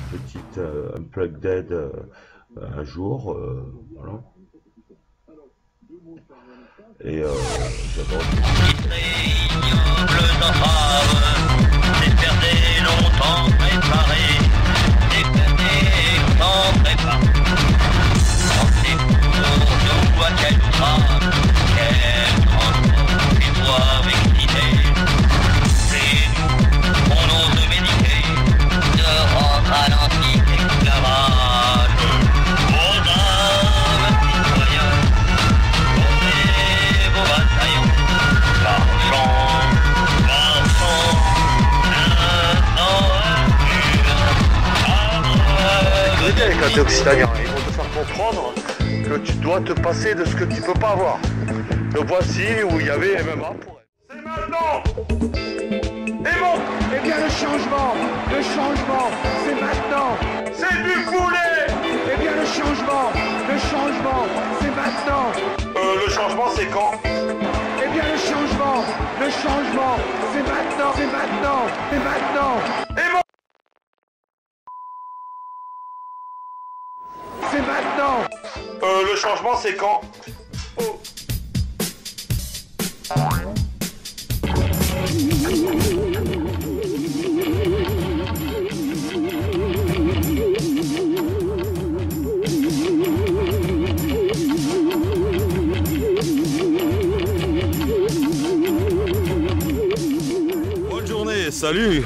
petite unplugged un jour, voilà. Et j'adore. Longtemps préparé, déconné, longtemps préparé. Pensez pour nous à quel ouvrage, quel transport qui doit exciter. C'est nous, on ose méditer, de rendre à l'antique esclavage. Aux âmes citoyens, portez vos bataillons, l'argent, l'argent. Avec un Occitanien, ils vont te faire comprendre que tu dois te passer de ce que tu peux pas avoir. Le voici où il y avait MMA pour elle. C'est maintenant. Et bon. Eh bien le changement, c'est maintenant. C'est du poulet. Eh bien le changement, c'est maintenant. Le changement c'est quand? Eh bien le changement, c'est maintenant, c'est maintenant, c'est maintenant. Et bon. C'est maintenant. Le changement c'est quand? Oh. Bonne journée, salut.